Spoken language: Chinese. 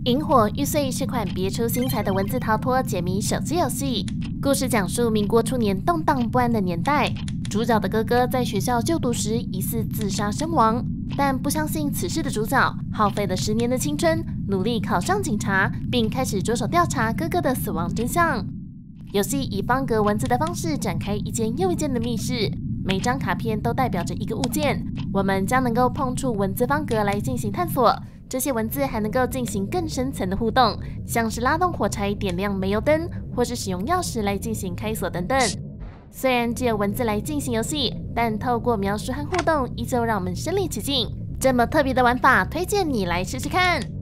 萤火玉碎是款别出心裁的文字逃脱解谜手机游戏。故事讲述民国初年动荡不安的年代，主角的哥哥在学校就读时疑似自杀身亡，但不相信此事的主角耗费了10年的青春，努力考上警察，并开始着手调查哥哥的死亡真相。游戏以方格文字的方式展开一间又一间的密室，每张卡片都代表着一个物件，我们将能够碰触文字方格来进行探索。这些文字还能够进行更深层的互动，像是拉动火柴点亮煤油灯，或是使用钥匙来进行开锁等等。虽然只有文字来进行游戏，但透过描述和互动，依旧让我们身临其境。这么特别的玩法，推荐你来试试看。